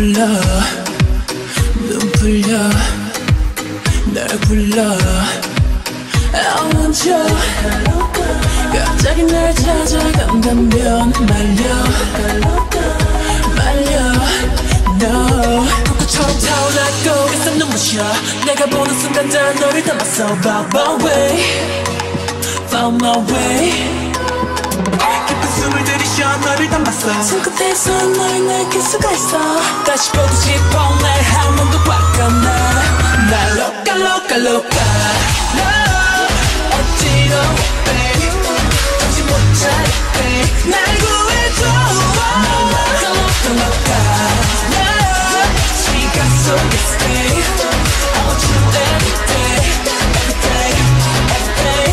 불러 눈 풀려 날 불러 I want you 갑자기 날 찾아간다면 말려 No 불꽃처럼 타오르고 있어 눈부셔 내가 보는 순간 다 너를 담았어 Found my way Found my way 깊은 숨을 들이쉬어 너를 담았어 손끝에서 널 느낄 수가 있어 다시 보고 싶어 날 한 번 더 바꿔놔 날 loca loca loca No 어지러워 babe 정신 못 차려 babe 날 구해줘 날 loca loca loca No 시간 속에 stay I want you every day every day every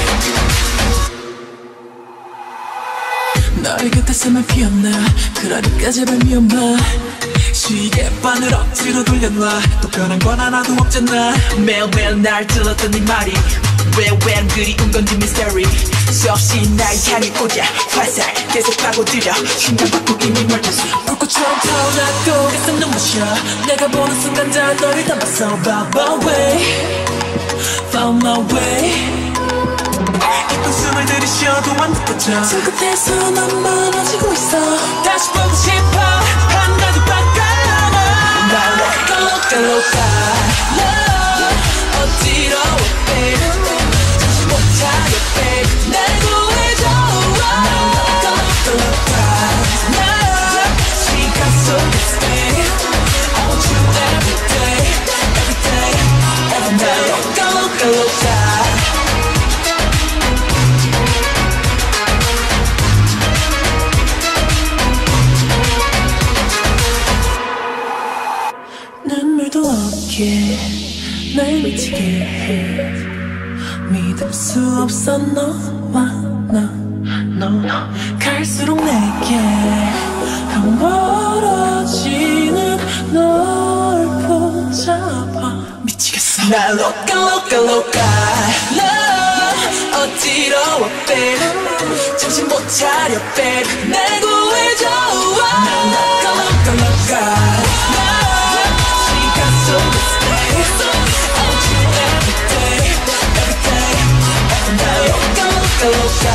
day 너의 곁에서만 피었나 그러니까 제발 미워마 시계반을 억지로 돌려놔 또 변한 건 하나도 없잖아 매일매일 날 들었던 네 말이 왜 그리운 건지 미스터리 수없이 날 향해 꽂아 화살 계속 파고들여 심장 받고 이미 멀쩡해 불꽃처럼 타오르고 가슴 눈부셔 내가 보는 순간 다 너를 담았어 Found my way Found my way 깊은 숨을 들이쉬어도 안 느껴져 손끝에서 난 멀어지고 있어 다시 보고 싶어 하나도 바꿔놔 날 loca loca loca No 어지러워 babe 정신 못 차려 babe 날 구해줘 날 loca loca loca No 시간 속에 stay I want you every day every day every day 날 loca loca loca 눈물도 없게 날 미치게 해 믿을 수 없어 너와 너 갈수록 내게 멀어지는 널 붙잡아 미치겠어 날 loca loca loca 너 어지러워 babe 정신 못 차려 babe 날 구해줘 날 loca loca loca So stay, I want you every day, every day, every day. Loca, loca, loca.